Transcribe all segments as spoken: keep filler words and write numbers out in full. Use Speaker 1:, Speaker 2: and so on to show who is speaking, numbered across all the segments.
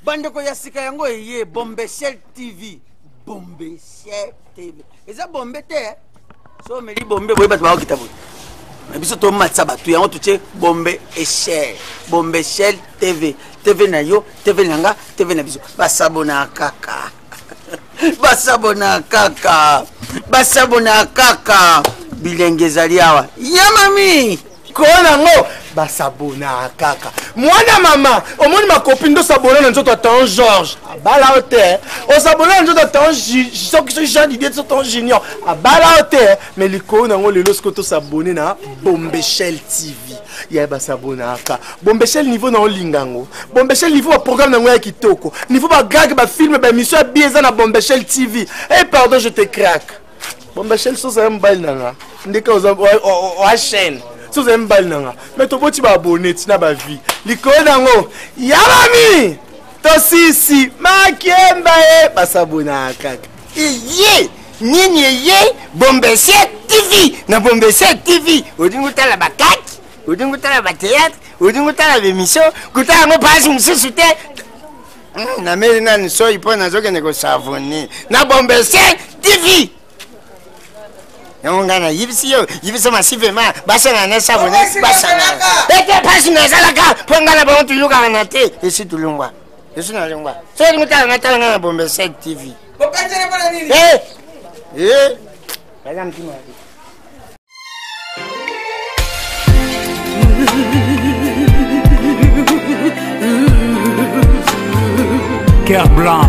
Speaker 1: bandeko ya sika yango eye Bombeshell T V. Bombeshell T V. Eza bombe te. So meli bombe boye bat ba okitabu. Na biso to matsa batu yango tuche Bombeshell. Bombeshell T V. T V na yo, T V nanga, T V na biso. Basabona kaka. Basabona kaka. Basabona kaka. Bilenge zaliawa. Ya mami.
Speaker 2: Kona ngo basabona kaka. Mwana mama, omoni ma copine do sabona na nzoto tan Georges. Abala hote. O sabona na nzoto tan Soki Jean Didier so tan Junior. Abala hote. Mais liko na ngo lelo skoto sabone na Bombeshell T V. Ya basabona kaka. Bombeshell niveau na olingango. Bombeshell niveau ba programme na ngo ya kitoko. Niveau ba gag ba film ba émission bieza na Bombeshell T V. Eh pardon, je te craque. Bombeshell so ça mbal nanga. Ndeka o o chaîne. So c'est mbal nanga. Mais to poti ba abonné tina ba vie. Liko nango. Yamami. To sisi makemba e basabona kaka.
Speaker 3: Iye nini ye Bombeshell T V na Bombeshell T V. Odingu tala ba kaki, odingu tala ba théâtre, odingu tala ba émission, kutala ngo pasi mususu te. Na meli na nso ipo na zoke ne ko savoni. Na Bombeshell T V. Yongana yibisiyo yibiso masive ma basana na savone basana ete pasi na salaka pongana ba ontu yuka na te esi tulungwa esi na lungwa so ngutala ngatala na Bombeshell T V
Speaker 1: Bokajere bana nini
Speaker 3: eh eh kala mtima
Speaker 4: Cœur blanc.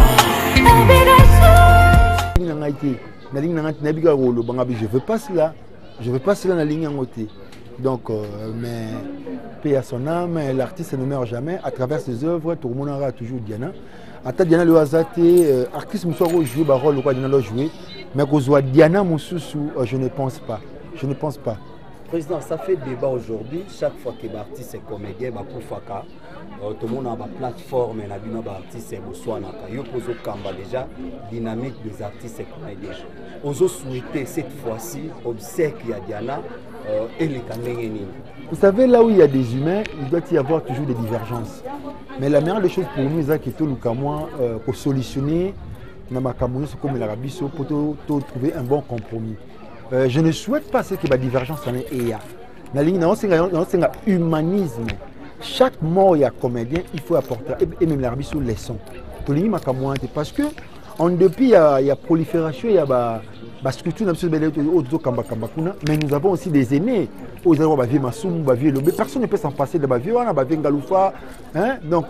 Speaker 5: Je ne veux pas cela. Je ne veux pas cela dans la ligne en côté. Donc, euh, mais paix à son âme, l'artiste ne meurt jamais. À travers ses œuvres, tout le monde aura toujours Diana. Ata Diana le hasate, artiste Moussa jouer le rôle quoi Diana le jouer. Mais qu'on soit Diana Moussou, je ne pense pas. Je ne pense pas.
Speaker 6: Président, ça fait débat aujourd'hui. Chaque fois que l'artiste est comédien, bah pour Faka, tout le monde a une plateforme, et un artiste est Boussoana. Yo pose Kamba déjà dynamique des artistes et comédiens. Oso souhaiter cette fois-ci obsèque à Diana euh, et les Kamengenini.
Speaker 5: Vous savez, là où il y a des humains, il doit y avoir toujours des divergences. Mais la meilleure des choses pour nous, c'est que tout le Cameroun pour solutionner dans ma Cameroun, comme l'Arabie, pour trouver un bon compromis. Euh, je ne souhaite pas que la divergence en est et ya. Dans le humanisme, chaque mort il y a comédien, il faut apporter et même l'Arabie sur les sons. Parce que en depuis il y a, il y a prolifération, il y a bah, bah, structure, mais nous avons aussi des aînés. Personne ne peut s'en passer de la vie, on a vie Galoufa. Donc,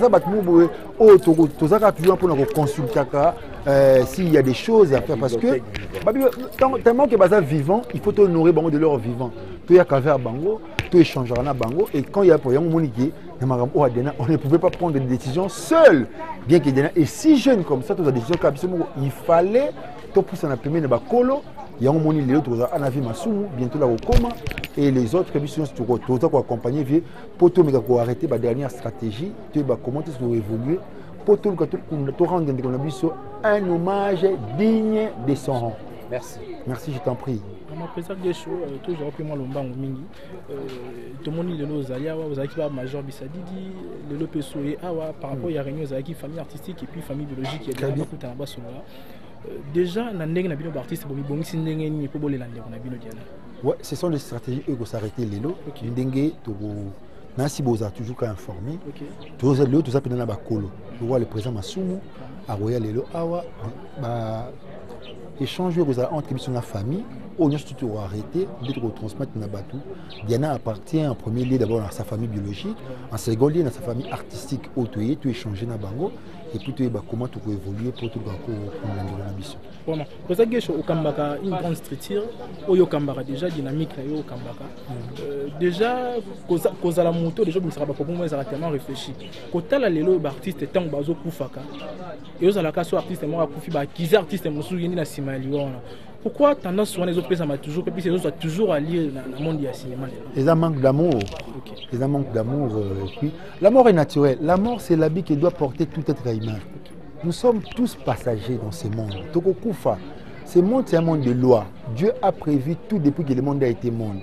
Speaker 5: s'il y a des choses à faire, parce que tellement que les vivants, il faut honorer de leur vivant. Tout y a qu'à faire bango, tout échangera na bango, et quand il y a pour y moniquer, on ne pouvait pas prendre des décisions seuls. Bien qu'il y ait et si jeune comme ça, toutes les décisions il fallait tout pousser en appeler na colo. Il y a un moni les autres en avis Massoumou, bientôt là au coma, et les autres commissions pour accompagner pour tout arrêter la dernière stratégie, comment tu dois évoluer pour tout rendre un hommage digne de son rang.
Speaker 6: Merci.
Speaker 5: Merci, je t'en prie.
Speaker 7: Je président des choses, toujours après moi, l'omba mingi. Tout le monde est là, Zalia, vous avez qui Major Bissadidi, le Lopeso et Awa, par rapport à la réunion, vous avez qui famille artistique et puis famille biologique qui est bien beaucoup en bas sur là. Déjà, dans les artistes,
Speaker 5: ouais, ce sont des stratégies qui s'arrêter les lots. Dengue, Nancy Boza toujours informé. Tous les autres, tout ça, pendant la colo. Je vois le président Massoumou, à Royal Lelo Awa, échanger entre la famille. On a tout arrêté, d'être transmettre dans Batou. Diana appartient en premier lieu d'abord à sa famille biologique, en second lieu à sa famille artistique. Où tu es, tu échanger dans Bango, et puis tu es comment tu peux évoluer pour tout l'ambition.
Speaker 7: Vraiment. Pour ça, au Kambaka, une grande structure, au Kambaka déjà dynamique, au Kambaka. Déjà, cause à la moto, déjà, vous ne serez pas pour moi, ils ont tellement réfléchi. Quand tu as les artistes, tant bazo Koufaka, et aux alaka, artistes, moi, Koufi, qui artistes, moi, souviens la Simalion. Pourquoi tendance souvent les autres personnes à toujours, et puis les autres sont toujours alliés dans le monde du cinéma.
Speaker 5: Ils ont manque d'amour. Ils ont manque d'amour. La mort est naturelle. La mort, c'est l'habit qui doit porter tout être humain. Nous sommes tous passagers dans ce monde. Toko Koufa. Ce monde, c'est un monde de loi. Dieu a prévu tout depuis que le monde a été monde.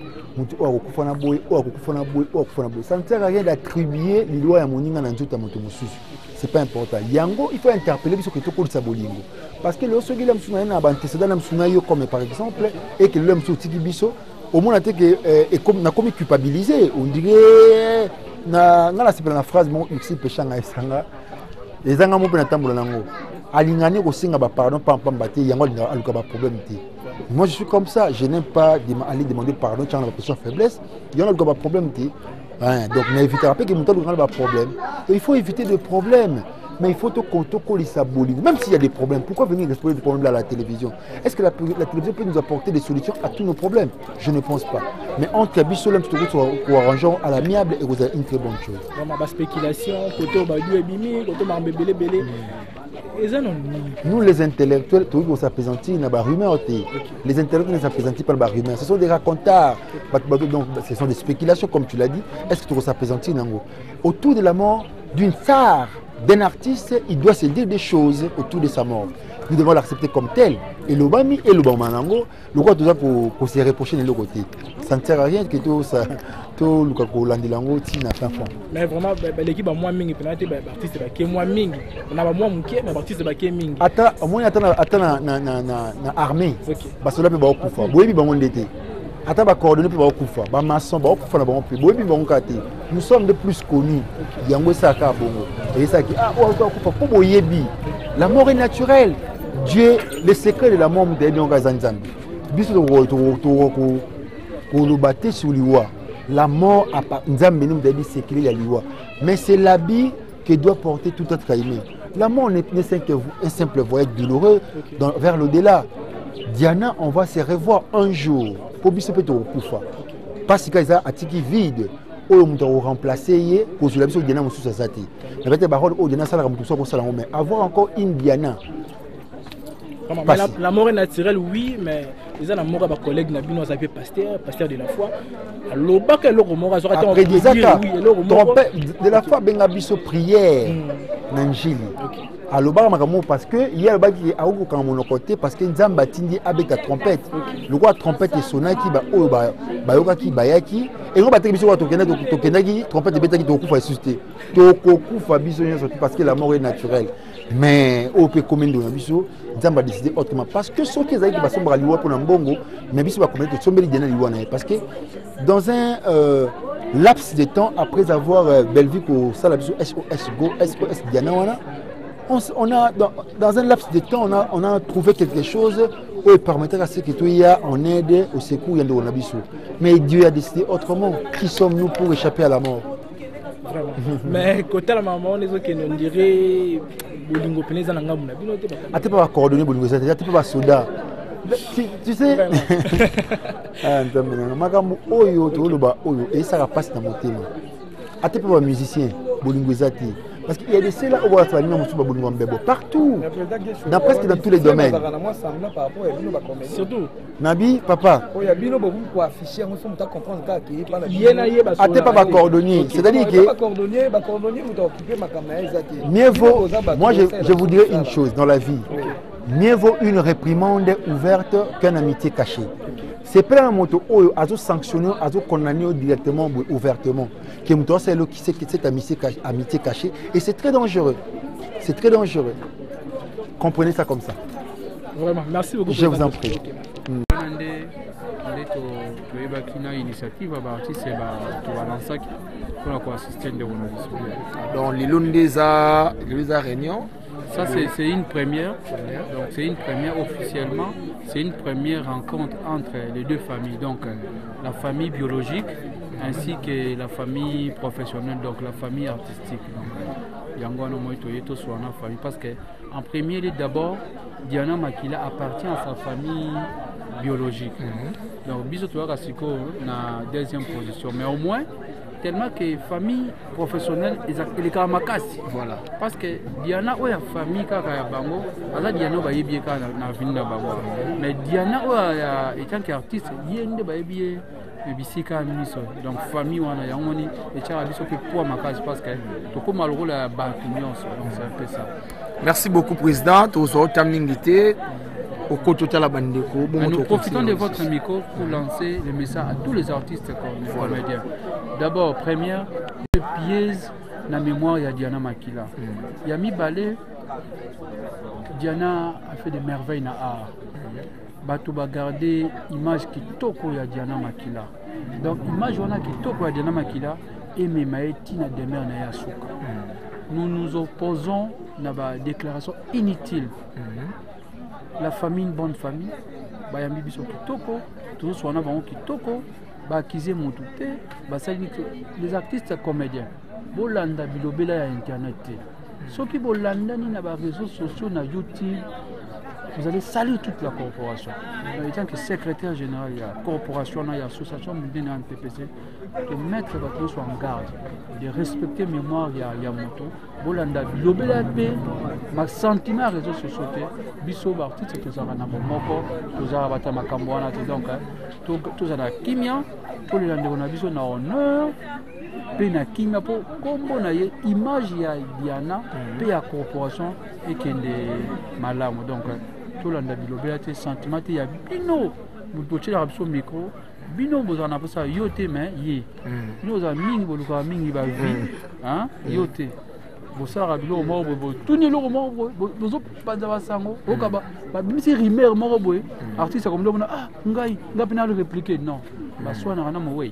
Speaker 5: Ça ne sert à rien d'attribuer les lois à Moninga dans tout le monde. C'est pas important. Yango, il faut interpeller ce que tu as bolingo. Parce que lorsque l'homme a un antécédent comme par exemple, et que l'homme sorti biso, au moins on a comme culpabilisé. On dirait, na na la phrase mon ici péchant à Esanga. Les gens ont un tambour nango. Alingani ko singa ba pardon pam pam bati yango aluka ba problème ti. Moi je suis comme ça, je n'aime pas aller demander pardon quand on a besoin de faiblesse. Il y a un problème ti. Donc n'évitera pas que mon temps pas problème. Il faut éviter des problèmes. Mais il faut te coller sa boline. Même s'il y a des problèmes, pourquoi venir exposer des problèmes à la télévision? Est-ce que la, la télévision peut nous apporter des solutions à tous nos problèmes? Je ne pense pas. Mais entre Bissolem, pour arranger à l'amiable, et vous avez une très bonne chose.
Speaker 7: La spéculation, côté Badou et Bimi, côté Mambébélé Bélé.
Speaker 5: Nous les intellectuels, tout le monde s'apaisantit dans la rumeur. Les intellectuels ne s'apaisantit pas dans la rumeur. Ce sont des racontards. Donc, ce sont des spéculations, comme tu l'as dit. Est-ce que tu s'apaisantit autour de la mort d'une star, d'un artiste, il doit se dire des choses autour de sa mort. Nous devons l'accepter comme tel. Et le Bami et le Bamanango, le roi tout ça pour se reprocher de l'autre côté. Ça ne sert à rien que tout ça, tout le Kako Landilango, Tina, fin fond.
Speaker 7: Mais vraiment, l'équipe a moins mingi, pénalité, l'artiste est moins mingi. On a moins mouké, mais l'artiste est mingi. Attends,
Speaker 5: au moins, attends, attends, na na na na armée. Parce que là, il va au Koufa. Boyebi bangon d'été. Attends, va coordonner pour au Koufa. Ba maçon, ba au Koufa na bangon plus. Boyebi bangon kate. Nous sommes de plus connus. Yango Saka bongo. Et ça qui ah au Koufa pour Boyebi. La mort est naturelle. Dieu, le secret de la mort de Nyonga Zanzambi. Biso to to to ko le battre sur l'Iwa. La mort a pas Nzambe nous dit c'est qu'il y a l'Iwa. Mais c'est l'habit que doit porter tout autre caïmé. La mort n'est un simple voyage douloureux dans, vers l'au-delà. Diana, on va se revoir un jour. Pour biso peut au Koufa. Parce qu'il y a un tiki vide. On va remplacer pour la biso Diana mususa zati. La bête parole au Diana sala mususa pour sala mais avoir encore une Diana.
Speaker 7: La, la mort est naturelle, oui, mais ils ont la mort à ma collègue Nabino Zabé pasteur, pasteur de la foi. Alors, pas que l'autre mort a été
Speaker 5: après des attaques. De la foi, ben abisso prière, n'angili. Alors, bah, parce que il y a le bac qui est à haut quand mon côté, parce que Nzamba tindi avec la trompette. Le roi trompette est sonné qui va au ba bayoka qui bayaki. Et on va te biso tokena tokena qui trompette de bêta qui toku fa susciter. Toku fa biso parce que la mort est naturelle. Mais au peut commander dans biso Nzamba décider autrement parce que ceux qui ont qui va sombra liwa pour Nambongo mais biso va commettre sombeli dena liwa parce que dans un euh, laps de temps après avoir euh, Bellevue au sala biso S O S Go S O S Diana wana on, on a dans, dans un laps de temps on a on a trouvé quelque chose qui permettait à ce que tout y a en aide au secours yando wana biso mais Dieu a décidé autrement. Qui sommes-nous pour échapper à la mort?
Speaker 7: Mais côté la maman les autres qui nous dirait bolingo peneza na ngamu na bino te ba
Speaker 5: ate pas coordonner bolingo ça ate pas soda tu, tu sais ah ntamena makambo oyo to loba oyo et ça va passer dans mon thème ate pas musicien bolingo zati parce qu'il y a des ceux là où on va faire nous sur bolingo mbebo partout dans presque dans tous les domaines
Speaker 7: surtout
Speaker 5: Nabi papa
Speaker 8: oya bino beaucoup pour afficher on sommes comprendre ka qui pas
Speaker 7: yena yeba
Speaker 5: ate pas coordonner c'est-à-dire que
Speaker 8: pas coordonner ba coordonner vous occuper ma caméra zati
Speaker 5: mieux vaut moi je, je vous dirais une chose dans la vie mieux vaut une réprimande ouverte qu'une amitié cachée. C'est pas un moto oyo azo sanctionner azo condamner directement ouvertement que moto c'est le qui sait que cette amitié amitié cachée et c'est très dangereux. C'est très dangereux. Comprenez ça comme ça.
Speaker 7: Vraiment, merci beaucoup.
Speaker 5: Je vous en prie.
Speaker 2: Donc les Lundesa, les réunions.
Speaker 9: Ça c'est une première, donc c'est une première officiellement, c'est une première rencontre entre les deux familles, donc la famille biologique ainsi que la famille professionnelle, donc la famille artistique. Parce qu'en premier lieu d'abord, Diana Makila appartient à sa famille biologique. Mm-hmm. Donc Bisotoa Rasiko na deuxième position, mais au moins tellement que famille professionnelle et les Karamakasi. Voilà. Parce que Diana ou la famille Karabango, alors Diana va y bien na ville na Bango. Mais Diana ou étant qu'artiste, il y a une baby et bisika ministre. Donc famille wana yangoni et tcha biso pe pour Makasi parce que to ko malheureux la banque union, donc c'est un peu ça.
Speaker 2: Merci beaucoup président, to so tamningité. au côté de la bande.
Speaker 9: Nous profitons de votre micro pour lancer le message à tous les artistes comédiens. D'abord, première, le piège la mémoire de Diana Makila. Il y a mis balai, Diana a fait des merveilles dans l'art. Bato va garder l'image qui toko ya Diana Makila. Donc l'image qui toko ya Diana Makila et Memaeti na demeure na Yasuka. Nous nous opposons à la déclaration inutile. La famille, une bonne famille, bayambi biso kitoko, tous soit na bango kitoko, ba akiser montute, ba sali les artistes comédiens. Bolanda bilobela ya internet. Ceux qui bolanda ni na ba réseaux sociaux na YouTube, vous allez saluer toute la corporation. En tant que secrétaire général de la corporation, de l'association mondiale de N T P C, de mettre les bateaux en garde, de respecter la mémoire de Yamoto, Bolanda, Bilobela P, ma sentiment à réseaux sociaux, Bisso Bartit, c'est que ça va dans mon moko, tout ça va dans ma camboana, donc, tout ça dans Kimia, pour les gens on a besoin d'un honneur, puis na Kimia, pour comme na image ya Diana, puis la corporation, et qu'il y a des malades, donc, tout le monde a bilobé sentiment il y a bino vous pouvez la rapso micro bino vous en avez ça yote mais yi nous a mingi vous le mingi va vie hein yote vous ça rabilo mo bo tout ni lo mo vous pas d'avoir sango au kaba ba bimisi rimer mo boy artiste comme le ah ngai ngapi na le répliquer non ba soit na na mo way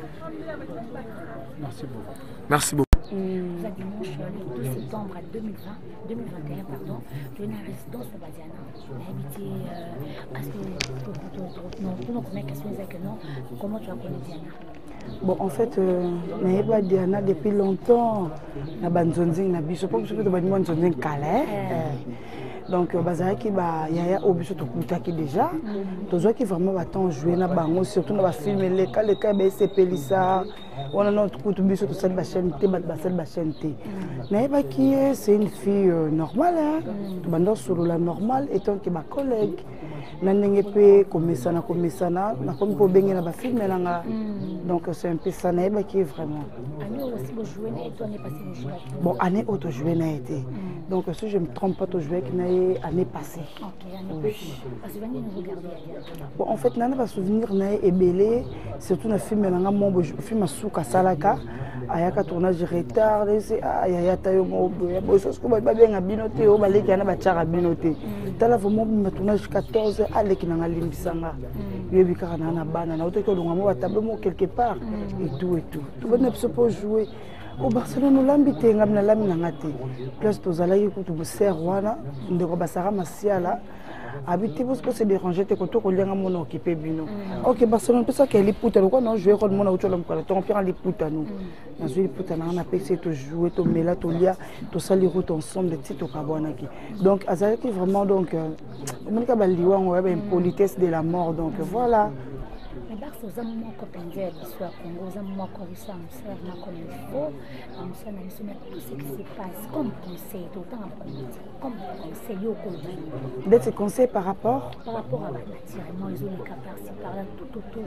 Speaker 9: merci beaucoup
Speaker 2: merci beaucoup.
Speaker 10: Mmh. Dimanche, le douze septembre deux mille vingt, deux mille vingt et un, pardon, je viens à la résidence de Badiana. J'ai habité à ce que non, pour nous connaître question que non, comment tu as connu Diana?
Speaker 11: Bon, en fait, euh, pas Diana depuis longtemps, na banzonzing na biso, pas que je peux te dire banzonzing calais. Donc, bazara qui ba yaya obiso to kutaki déjà. Tozo qui vraiment va tant jouer na bango, surtout na ba filmer les cas les cas ba se pelisa. On a notre coup de biso to cette chaîne té ba cette chaîne té. Na ba qui est c'est une fille euh, normale hein. Bando sur la normale étant que ma collègue na ndenge pe komesana komesana na comme ko bengi na ba filmer nga. Donc c'est un peu ça na ba qui est vraiment.
Speaker 10: Année aussi bo jouer na toi n'est passé jouer.
Speaker 11: Bon année auto jouer na été. Donc si je me trompe pas to jouer qui na année passée.
Speaker 10: OK, année passée. Parce que venez nous regarder.
Speaker 11: Bon en fait nana ba souvenir na ebelé surtout na film na nga mon film suka salaka ayaka tournage retard c'est ayaya tayo mo bo so ko ba benga binoté o baleki na ba tchara binoté tala vraiment ma tournage quatorze aleki na nga limbisanga yebi ka na na bana na oto ko longa mo batable mo quelque part et tout et tout tout bonne episode pour jouer au Barcelone l'ambite ngam na lamina ngate place tozalaki ko to ser wana ndeko basara masiala habité parce que c'est dérangé te koto ko lenga mona occupé bino OK Barcelone peut ça qu'elle puta ko non jouer ko mona utola mkala to pira li puta nous na jouer puta na na pexé to jouer to mela to lia to sali route ensemble de tito kabonaki donc azalaki vraiment donc mon ka baliwa on avait une politesse de la mort donc voilà.
Speaker 10: Mais parce que vous avez mon copain qui soit Congo, vous avez mon copain qui soit comme il faut, nous sommes tout ce qui se passe comme conseil, tout le temps comme conseil au Congo.
Speaker 11: D'être conseil par rapport
Speaker 10: Par rapport à l'attirement, ils ont les cas par-ci, par-là, tout autour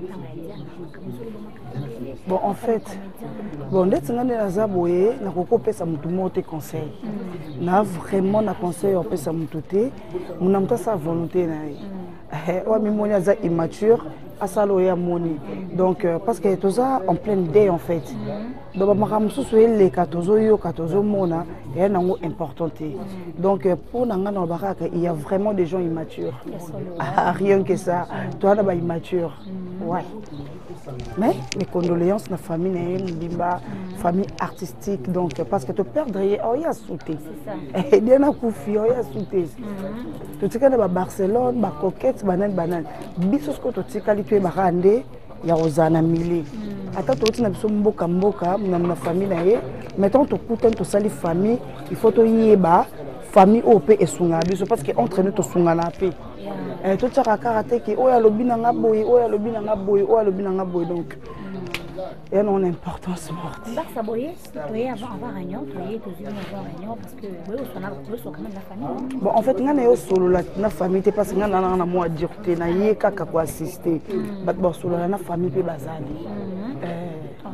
Speaker 10: de
Speaker 11: bon, en fait, bon, d'être dans les aboyés, n'a pas coupé ça me te conseil. N'a vraiment na conseil on peut ça me touter, on n'a pas sa volonté na. Eh, ouais, mais moi j'ai immature. Asaloya moni donc euh, parce que tout ça en pleine idée en fait donc ma ramsu so les katozo yo katozo mona et nango importanté donc pour nanga na baraka il y a vraiment des gens immatures ah, rien que ça toi là bas immature ouais mais mes condoléances na famille na limba famille artistique donc parce que te perdre oh ya souté et bien na kufi oh ya souté tu tika na Barcelone ba coquette banane banane biso ko to tika li tu barande ya ozana mili ata to tina biso mboka mboka na na famille na ye mettons to kuta to sali famille il faut to yeba famille O P et sunga biso parce que entre nous to sunga na pe et tout ça karaté qui oya lobina nga boy oya lobina nga boy oya lobina nga boy donc il y a une importance morte.
Speaker 10: Bah ça boyer, tu es avant avoir réunion, tu es toujours avoir réunion parce que oui, on a on quand même la famille.
Speaker 11: Bon en fait nga na yo solo la na famille te parce que nga na na moi dire te na ye kaka ko assister. Bat bo solo la na famille pe bazali. Euh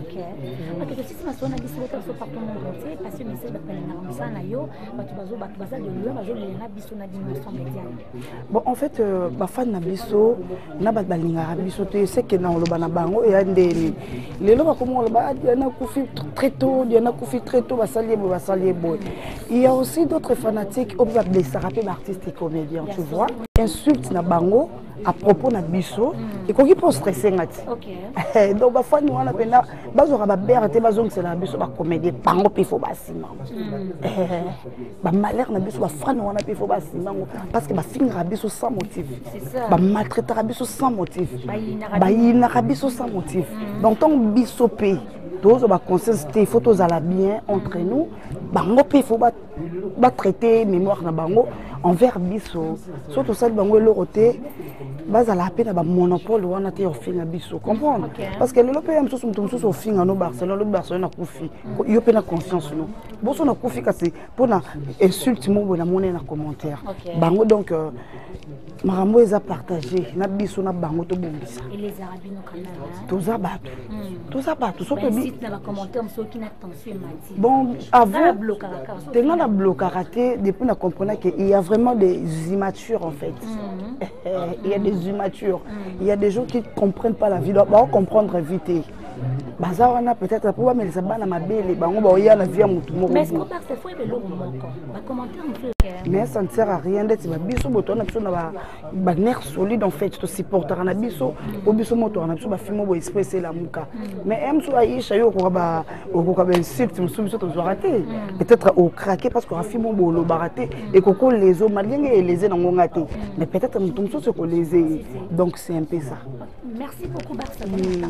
Speaker 10: Ok. Ok, que si c'est ma soeur, on a dit que c'est partout mon côté, parce que le message d'appel n'a pas ça, yo, tu vas au bateau, de l'eau, vas au léna, biso na dimension médiane.
Speaker 11: Bon, en fait, ma fan na biso, na bat balinga biso, tu sais que dans le banabango et andeni. Les lois comme on le bat, il y en a qui très tôt, il y en a qui très tôt, va s'allier, va s'allier boy. Il y a aussi d'autres fanatiques, on va blesser rapper artistes et comédiens, tu vois. Insulte na bango à propos na biso et qu'on qui peut stresser ngati. OK. Donc ba fan wana pena bazora ba berte bazong c'est la biso ba comédien bango pe fo basima. Eh ba malheur na biso ba fan wana pe fo basima parce que ba fingra biso sans motif.
Speaker 10: C'est ça.
Speaker 11: Ba maltraiter biso sans motif. Ba yina biso sans motif. Donc tant biso pe tous ba conscience té photos à la bien entre nous bango pe fo ba ba traiter mémoire na bango envers biso surtout ça bango le côté base à la peine ba monopole wana te ofinga biso comprendre parce que le lope am so mutu mususu ofinga no Barcelone le Barcelone na kufi yo pe na conscience no boso na kufi kasi pona insulte mo bona mona na commentaire bango donc marambo eza partagé na biso na bango to bombisa
Speaker 10: et les arabino quand même
Speaker 11: tous abatu tous abatu so pe
Speaker 10: bi na ba commentaire so qui na tension mati
Speaker 11: bon avant tenga na blocarate depuis na comprendre que il y a vraiment des immatures en fait. Il y a des immatures. Il y a des gens qui ne comprennent pas la vie. Ils vont comprendre vite. Baza wana peut-être pour mais ça bana mabele bango ba oya na vie ya mutu moko.
Speaker 10: Mais est-ce que par cette fois il moko ba commenter un peu
Speaker 11: mais ça ne sert à rien d'être ba biso boto na biso na ba ba nerf solide en fait to supporter na biso o biso moto na biso ba fimo bo expresser la muka mais em so aisha yo ko ba o ko ba insulte musu biso to raté peut-être au craquer parce que rafimo bo lo baraté et koko les os malien et les na ngonga te mais peut-être mutu musu se ko les donc c'est un peu ça.
Speaker 10: Merci beaucoup Barça.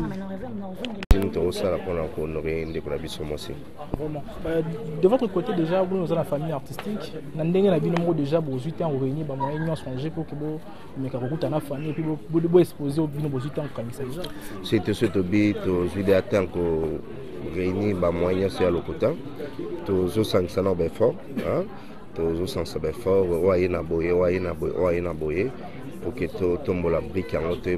Speaker 7: De votre côté déjà, vous avez la famille artistique. Vous déjà huit ans réunis, vous avez changé pour que vous ayez la famille et puis vous exposer au huit ans comme ça.
Speaker 12: C'était ce que vous avez atteint que réunis, vous avez fait à l'hôpital. Vous avez fait un peu fort. Vous avez fait un peu fort. Vous avez fait un peu pour que vous tombiez la brique en haute.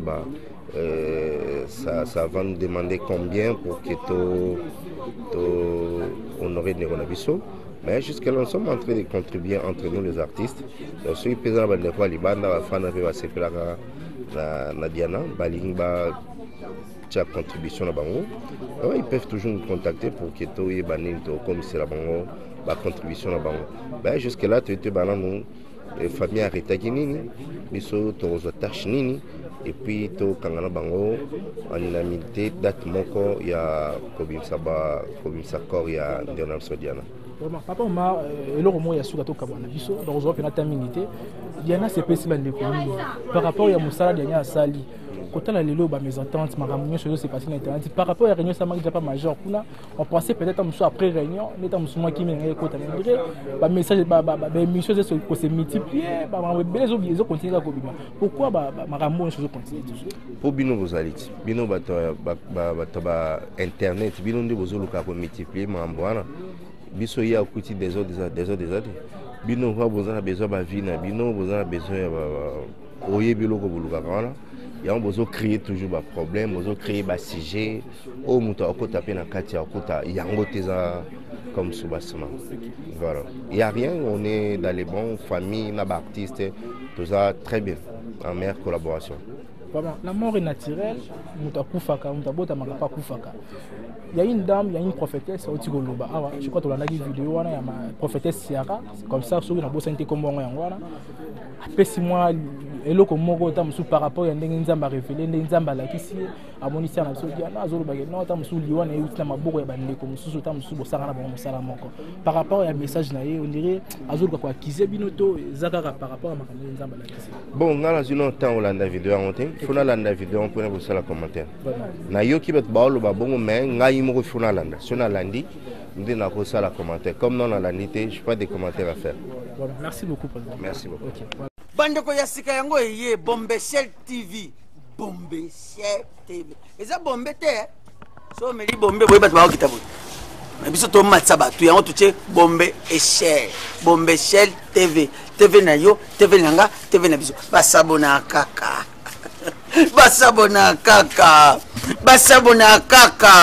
Speaker 12: Euh, ça, ça va nous demander combien pour que tu honorer les Ronabiso. Mais jusqu'à là, nous sommes en train de contribuer entre nous les artistes. Donc, ceux qui pesent dans fois, les bandes, la fan va se faire la Diana, Balingba, la contribution à Bango. Alors, ils peuvent toujours nous contacter pour que tu aies banni le commissaire à Bango, la contribution à Bango. Ben, jusqu'à là, tu es banni nous, famille arrêtée Nini, Biso, tu as tâche Nini. Et puis, to kangana bango, en inamité, date moko, il y a Kobimsa Ba, Kobimsa Kor, il y a Ndernam Sodiana.
Speaker 7: Papa, ma, et le roman, il y a Sugato Kabana Biso, donc aujourd'hui, on a terminé. Diana, c'est possible de par rapport à Moussala, Diana à Sali. Quand on a les lots, mes ententes, ma réunion, c'est passé sur Internet. Par rapport à la réunion, ça m'a déjà pas majeur. On pensait peut-être après réunion, mais tant que moi qui m'a écouté, les messages, les missions se se multiplier, les autres, ils continuent à courir. Pourquoi ma réunion, je continue toujours?
Speaker 12: Pour Bino, vous allez, Bino, Internet, Bino, vous allez multiplier, ma amboana. Biso ya okuti des autres des autres des autres. Bino, vous avez besoin de vie, Bino, vous avez besoin de oye biloko buluka kana. Il y a besoin de créer toujours des problèmes, besoin de créer des sujets. Au muto akota pe na kati akota yango teza comme soubassement. Voilà. Il n'y a rien, on est dans les bons familles, na artistes, tout ça très bien en meilleure collaboration.
Speaker 7: La mort est naturelle, muto akufaka, muto bota makapa kufaka. Il y a une dame, il y a une prophétesse au Tigoloba. Ah, je crois que tu as vu une vidéo, il y a une prophétesse Siara. C'est comme ça, sur une bosse comme on a. Après six mois, et là, comme moi, par rapport à une nzamba révélée, une nzamba là qui si à mon ici, on a dit ah, zolo bagay, non, tam sous liwan et ut na maboko ya bande comme sous tam sous bosara na bon sala moko. Par rapport à message na ye, on dirait azolo quoi kize binoto zakara par rapport à ma nzamba là qui si.
Speaker 12: Bon, ngala zino temps on landa vidéo on tin, fona landa vidéo on peut vous sala commentaire. Na yo ki bet baolo ba bongo mais ngai mo fona landa. Sona landi, nous na ko sala commentaire. Comme non la landité, je pas de commentaires à faire.
Speaker 7: Voilà, merci beaucoup président.
Speaker 12: Merci beaucoup.
Speaker 7: Okay.
Speaker 1: Bandeko ya sika yango eye Bombeshell T V. Bombeshell T V. Eza bombe te. So meli bombe boye bat ba okitabu. Na biso to matsa batu yango tuche bombe Eshell. Bombeshell T V. T V na yo, T V nanga, T V na biso. Basabona kaka. Basabona kaka. Basabona kaka.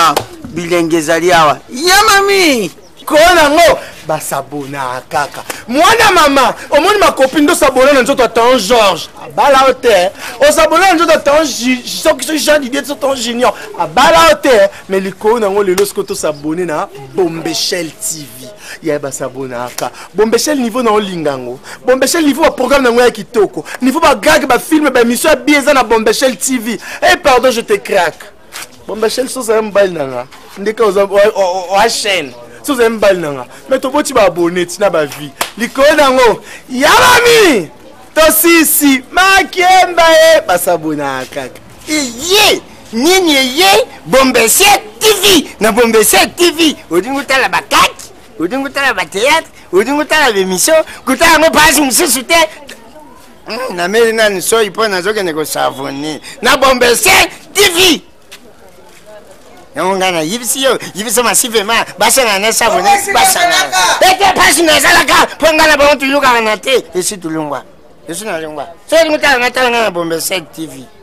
Speaker 1: bilenge ezali awa ya mami
Speaker 2: kona ngo basabona kaka mwana mama omoni makopine ndosabona na nzoto atan Georges abala ote osabona na nzoto atan soki so Jean Didier so ton junior abala ote mais likolo nango lelo siko tosabone na Bombechel T V ya basabona ka Bombechel niveau na olingango Bombechel niveau ba programme nango ya kitoko niveau ba gag ba film ba émission bieza na Bombechel T V eh pardon je te craque Bombechel so ça mbal nanga ndeka oza o chaîne so ça mbal nanga mais to boti ba abonné tina ba vie likolo nango ya mami to sisi makemba e basabona kaka
Speaker 3: iye nini ye Bombechel T V na Bombechel T V odingu tala bakaki odingu tala ba théâtre odingu tala l'émission kutala ngo pasi mususu te na meli nani so ipo nazoke neko savoni na Bombechel T V ngana yibisiyo yibiso masive ma basanga na savoni basanga ete pasi na zalaka pongana ba ontu yuka na te esi tulungwa esi na lungwa so ngutala ngata na Bombechel T V